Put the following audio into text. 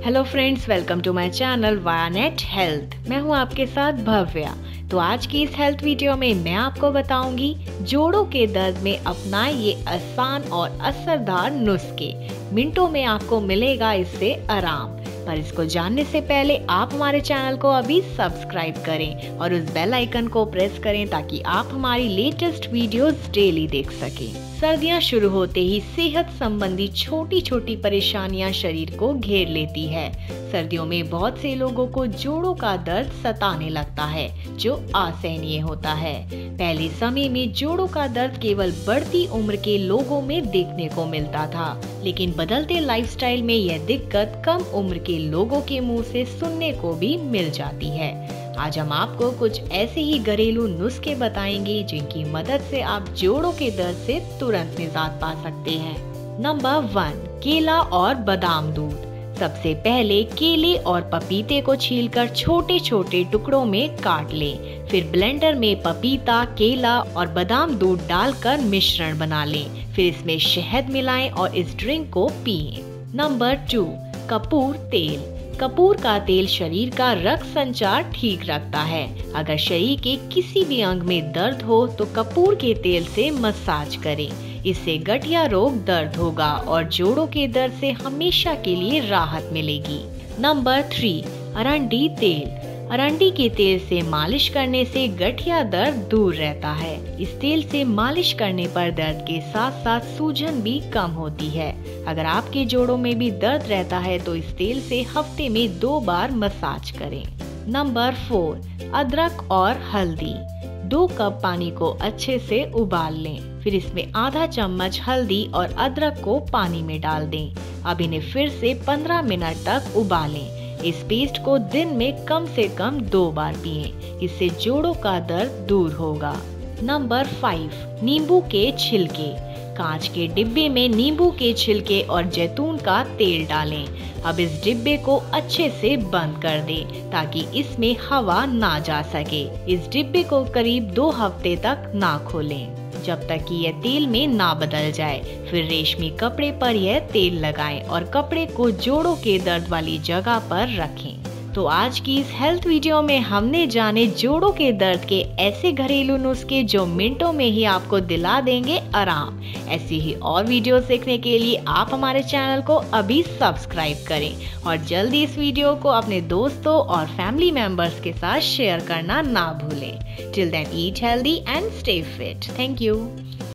Hello friends, welcome to my channel वायानेट health. मैं हूं आपके साथ भव्या। तो आज की इस हेल्थ वीडियो में मैं आपको बताऊंगी जोड़ों के दर्द में अपनाएं ये आसान और असरदार नुस्खे। मिनटों में आपको मिलेगा इससे आराम। पर इसको जानने से पहले आप हमारे चैनल को अभी सब्सक्राइब करें और उस बेल आइकन को प्रेस करें ताकि आप हमारी लेटेस्ट वीडियोस डेली देख सकें। सर्दियां शुरू होते ही सेहत संबंधी छोटी छोटी परेशानियां शरीर को घेर लेती है। सर्दियों में बहुत से लोगों को जोड़ों का दर्द सताने लगता है, जो असहनीय होता है। पहले समय में जोड़ों का दर्द केवल बढ़ती उम्र के लोगों में देखने को मिलता था, लेकिन बदलते लाइफस्टाइल में यह दिक्कत कम उम्र के लोगों के मुंह से सुनने को भी मिल जाती है। आज हम आपको कुछ ऐसे ही घरेलू नुस्खे बताएंगे जिनकी मदद से आप जोड़ों के दर्द से तुरंत निजात पा सकते हैं। नंबर 1, केला और बादाम दूध। सबसे पहले केले और पपीते को छीलकर छोटे छोटे टुकड़ों में काट लें। फिर ब्लेंडर में पपीता, केला और बादाम दूध डालकर मिश्रण बना लें। फिर इसमें शहद मिलाएं और इस ड्रिंक को पिएं। नंबर 2, कपूर तेल। कपूर का तेल शरीर का रक्त संचार ठीक रखता है। अगर शरीर के किसी भी अंग में दर्द हो तो कपूर के तेल से मसाज करें। इससे गठिया रोग दर्द होगा और जोड़ों के दर्द से हमेशा के लिए राहत मिलेगी। नंबर 3, अरंडी तेल। अरंडी के तेल से मालिश करने से गठिया दर्द दूर रहता है। इस तेल से मालिश करने पर दर्द के साथ साथ सूजन भी कम होती है। अगर आपके जोड़ों में भी दर्द रहता है तो इस तेल से हफ्ते में 2 बार मसाज करें। नंबर 4, अदरक और हल्दी। 2 कप पानी को अच्छे से उबाल लें। फिर इसमें आधा चम्मच हल्दी और अदरक को पानी में डाल दें। अब इन्हें फिर से 15 मिनट तक उबालें। इस पेस्ट को दिन में कम से कम 2 बार पिएं। इससे जोड़ों का दर्द दूर होगा। नंबर 5, नींबू के छिलके। कांच के डिब्बे में नींबू के छिलके और जैतून का तेल डालें। अब इस डिब्बे को अच्छे से बंद कर दें ताकि इसमें हवा ना जा सके। इस डिब्बे को करीब 2 हफ्ते तक ना खोलें जब तक कि यह तेल में ना बदल जाए। फिर रेशमी कपड़े पर यह तेल लगाएं और कपड़े को जोड़ों के दर्द वाली जगह पर रखें। तो आज की इस हेल्थ वीडियो में हमने जाने जोड़ों के दर्द के ऐसे घरेलू नुस्खे जो मिनटों में ही आपको दिला देंगे आराम। ऐसी ही और वीडियो देखने के लिए आप हमारे चैनल को अभी सब्सक्राइब करें और जल्दी इस वीडियो को अपने दोस्तों और फैमिली मेंबर्स के साथ शेयर करना ना भूलें। Till then eat healthy and stay fit. Thank you.